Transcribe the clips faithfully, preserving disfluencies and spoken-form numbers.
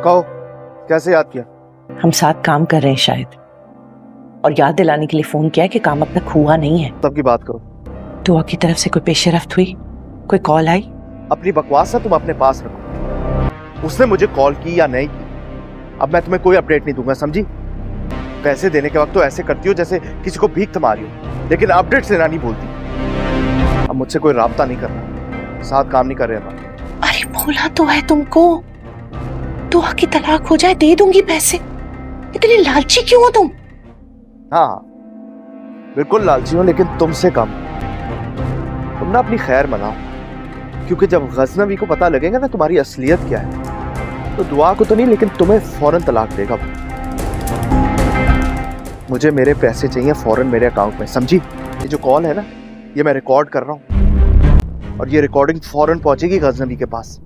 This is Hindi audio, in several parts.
कहो, कैसे याद किया? हम साथ काम कर रहे हैं शायद, और याद दिलाने के लिए फोन किया कि काम अब तक हुआ नहीं है। तब की बात करो। दुआ की तरफ से कोई पेशरफ्त हुई, कोई कॉल आई? अपनी बकवास ना तुम अपने पास रखो। उसने मुझे कॉल की या नहीं की, अब मैं तुम्हें कोई अपडेट नहीं दूंगा, समझी? पैसे देने के वक्त तो ऐसे करती हो जैसे किसी को भीख थमा रही हो, लेकिन अपडेट लेना नहीं बोलती। अब मुझसे कोई राब्ता नहीं करना, साथ काम नहीं कर रहे हम। अरे बोला तो है तुमको, दुआ की तलाक हो जाए दे दूंगी पैसे। इतनी लालची क्यों हो तुम? हाँ बिल्कुल लालची हो, लेकिन तुमसे कम। तुम ना अपनी खैर मनाओ, क्योंकि जब गजनवी को पता लगेगा ना तुम्हारी असलियत क्या है, तो दुआ को तो नहीं लेकिन तुम्हें फौरन तलाक देगा। मुझे मेरे पैसे चाहिए फौरन मेरे अकाउंट में, समझी? ये जो कॉल है ना, ये मैं रिकॉर्ड कर रहा हूँ, और ये रिकॉर्डिंग फौरन पहुंचेगी गजनवी के पास।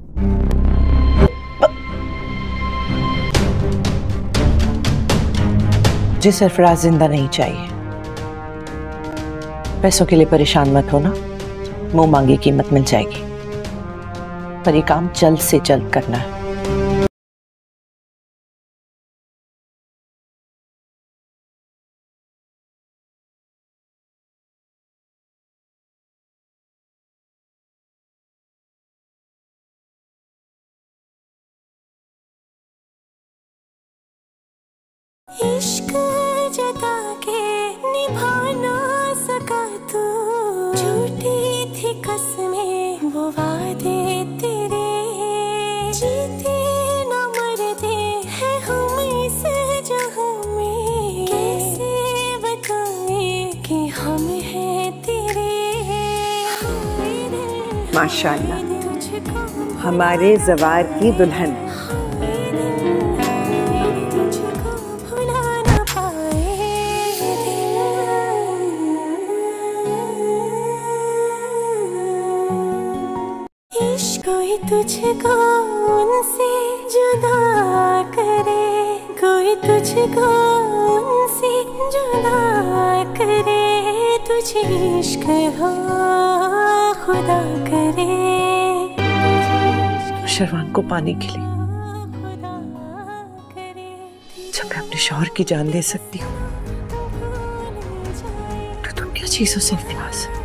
मुझे सरफराज जिंदा नहीं चाहिए। पैसों के लिए परेशान मत होना, मुंह मांगी कीमत मिल जाएगी, पर ये काम जल्द से जल्द करना है। इश्क जगा के निभा ना सका तू, झूठी थी कसमें वो वादे तेरे, जीते न मरते हैं हम इस जहां में, कैसे बताएं कि हम हैं तेरे। माशाअल्लाह, हमारे जवार की दुल्हन। कोई तुझको उनसे जुदा करे, कोई तुझको उनसे जुदा करे, तुझे इश्क हो खुदा करे। शरवान को पाने के लिए जब मैं अपने शौहर की जान ले सकती हूँ, तो तुम क्या चीजों से इख्तिलास है?